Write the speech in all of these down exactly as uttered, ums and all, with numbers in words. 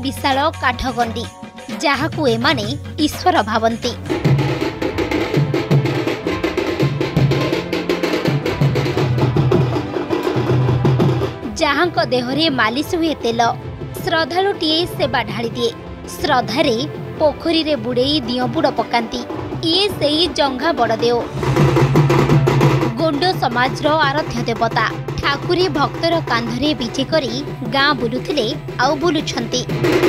विशाल काठगंडी जहाकू एमाने ईश्वर भावंती। जहां देहरे मालिश हुए तेल श्रद्धालुटीए सेवा ढाली दिए। श्रद्धारे पोखरी रे बुड़ेई दियो बुड़ पकांती। ये सेई जंघा बड़देव गोंड समाज आराध्य देवता ठाकुरी भक्तर कांधरे विजे करी गाँ बुलुथिले आउ बुलुछंती।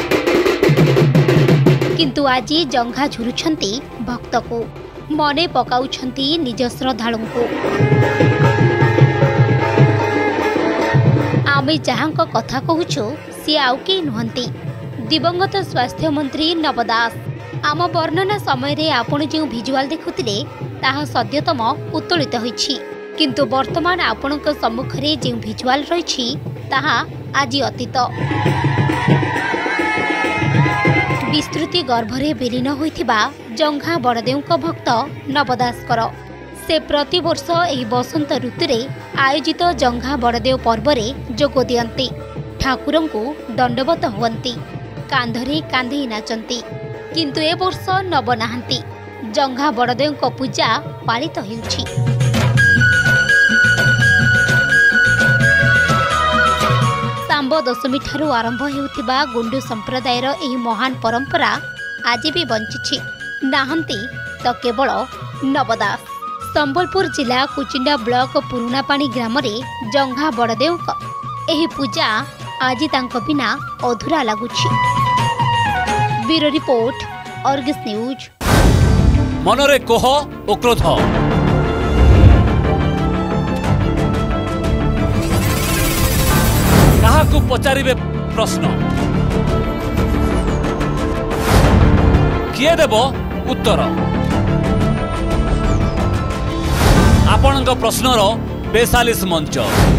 किंतु आज जंघा झुरुछंती भक्त को मने पकाउछंती निज श्रद्धालु को। आमे जहांक कथा कहूछु सी आउ के नुहंती दिवंगत स्वास्थ्य मंत्री नव दास। आम वर्णना समय रे आपण जो भिजुआल देखुतिले ताहा सद्यतम उत्तोलित होईछि, किंतु वर्तमान आपणक सम्मुख रे जो भिजुआल रहिछि ताहा आज अतीत। विस्तृति गर्भरे विलीन होइथिबा जंघा बड़देवक भक्त नवदासकर से प्रतिवर्ष एही बसंत ऋतुरे आयोजित जंघा बड़देव पर्वरे जोग दियंती। ठाकुरंकु दंडवत हुअंती, कांधरे कांधे नाचंती। किंतु ए वर्ष नब नाहंती। जंघा बड़देवक पूजा पालित हेउछि। सांब दशमी ठारू आरंभ हेउथिबा गुंडू संप्रदायर एही महान परंपरा आज भी बंचिछि। नाहंती तो केवल नवदास। संबलपुर जिला कुचिंडा ब्लॉक पुरुणापाणी ग्राम रे जंघा बड़देव एही पूजा आज तांको बिना अधूरा लगुछि। Bureau report Argus news. मनरे कोह ओ क्रोध काहाकू पचारिबे प्रश्न किए देबो उत्तर। आपणक प्रश्नर बेसालीस मंच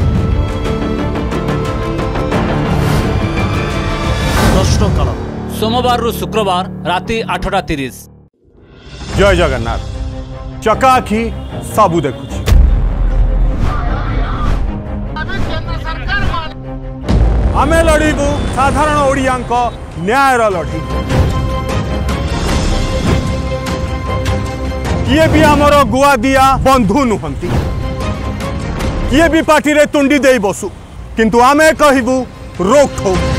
प्रश्नकाल सोमवार रु शुक्रवार राति आठटा तीस। जय जगन्नाथ। चकाखी सबू देखुछि। आमे लड़ीबू साधारण ओडियांक न्यायर लड़ी। किए भी आमर गुआ दिया बंधु नुहंती। किए भी पार्टी रे तुंडी दे बसु, किंतु आमे कहिबू रोक ठोक।